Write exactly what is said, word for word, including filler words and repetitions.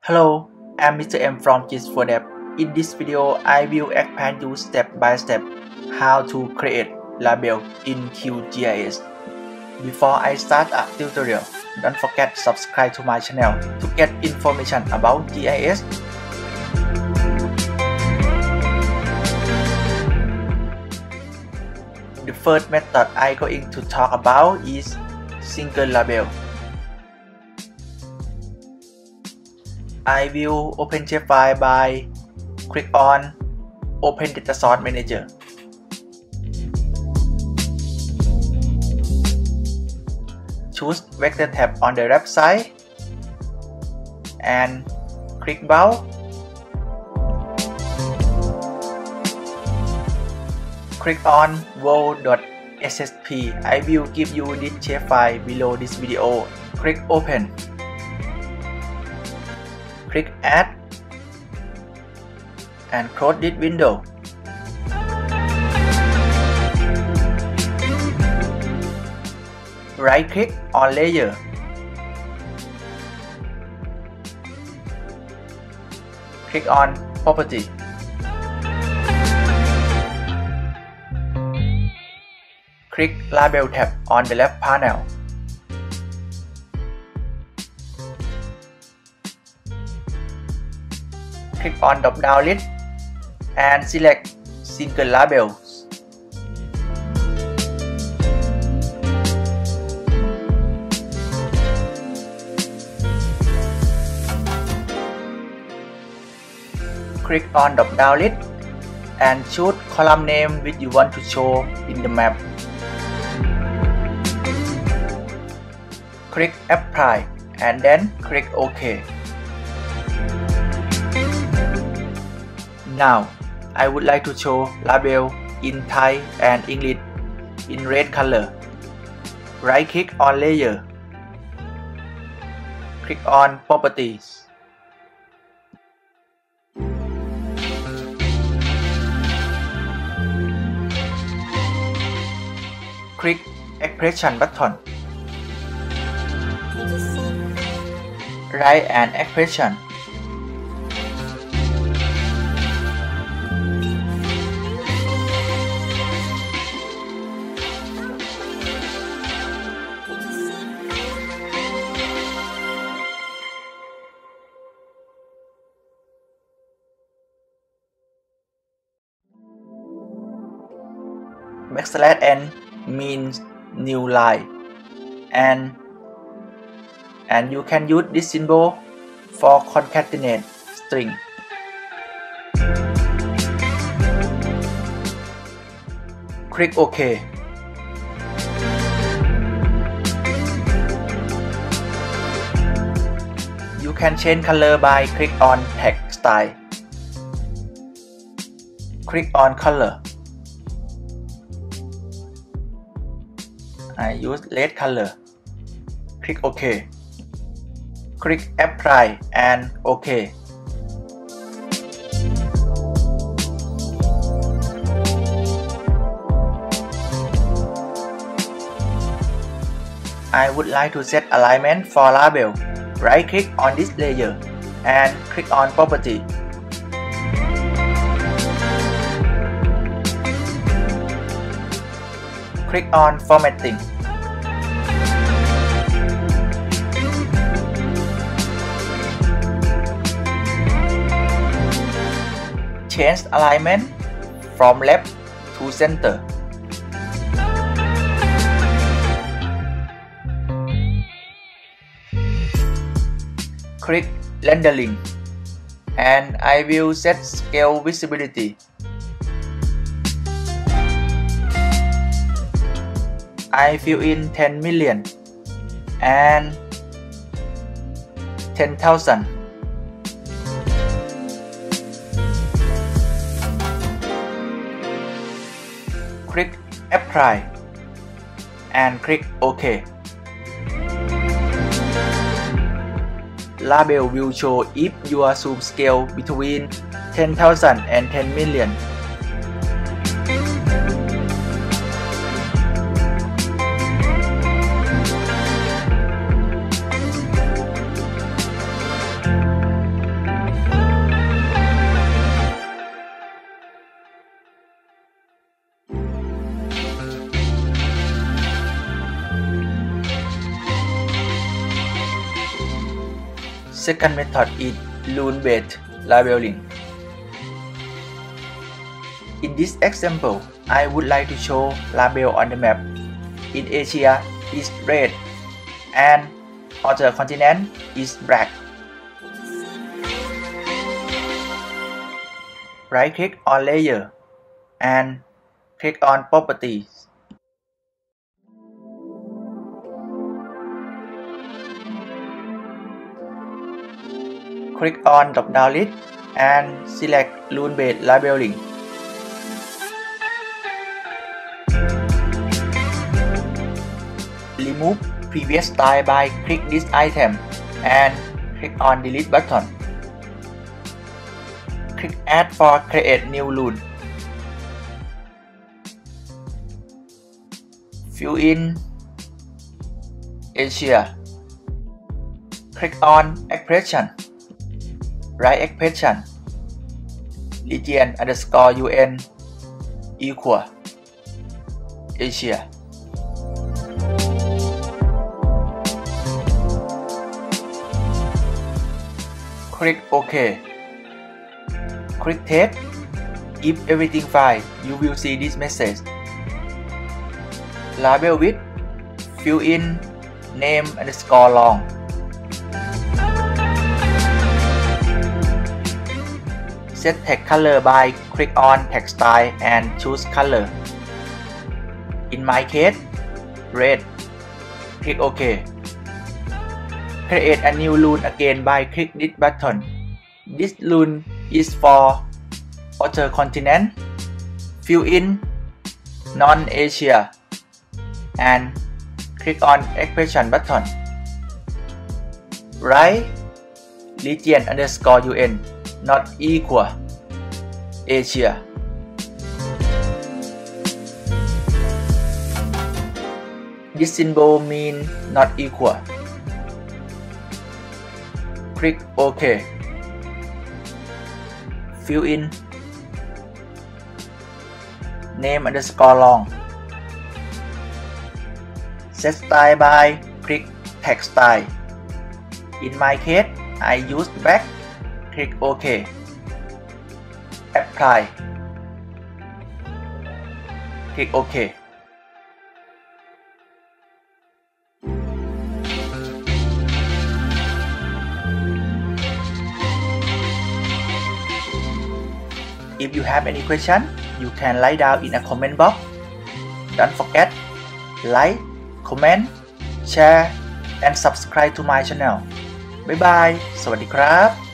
Hello, I'm Mister M from Gist for Dev. In this video, I will explain you step by step how to create label in QGIS. Before I start a tutorial, don't forget to subscribe to my channel to get information about G I S. The first method I'm going to talk about is single label. I will open Shapefile by click on Open Data Source Manager. Choose Vector tab on the left side and click Bound. Click on world.ssp. I will give you this shapefile below this video. Click Open. Click Add and close this window. Right click on Layer. Click on Property. Click Label tab on the left panel. Click on drop down list and select single labels. Click on drop down list and choose column name which you want to show in the map. Click Apply and then click OK. Now, I would like to show label in Thai and English in red color. Right click on Layer. Click on Properties. Click Expression button. Write an expression. Backslash n means new line, and and you can use this symbol for concatenate string. Click OK. You can change color by click on Text Style. Click on Color. I use red color. Click OK. Click Apply and OK. I would like to set alignment for label. Right click on this layer and click on Property. Click on Formatting. Change alignment from left to center. Click Rendering and I will set Scale Visibility. I fill in ten million and ten thousand. Click Apply and click OK. Label will show if your zoom scale between ten thousand and ten million. Second method is rule-based labeling. In this example, I would like to show label on the map. In Asia is red and other continent is black. Right-click on layer and click on properties. Click on drop-down list and select rule-based labeling. Remove previous style by click this item and click on delete button. Click add for create new rule. Fill in Asia. Click on expression. Write expression region underscore un equal Asia. Click OK. Click test. If everything fine, you will see this message. Label width. Fill in name underscore long. Set text color by click on text style and choose color. In my case, red. Click OK. Create a new rule again by click this button. This rule is for other continent. Fill in non-Asia and click on expression button. Write region underscore un not equal Asia. This symbol means not equal. Click OK. Fill in name underscore long. Set style by click text style. In my case, I use black. Click OK. Apply. Click OK. If you have any question, you can write down in a comment box. Don't forget, like, comment, share, and subscribe to my channel. Bye bye. สวัสดีครับ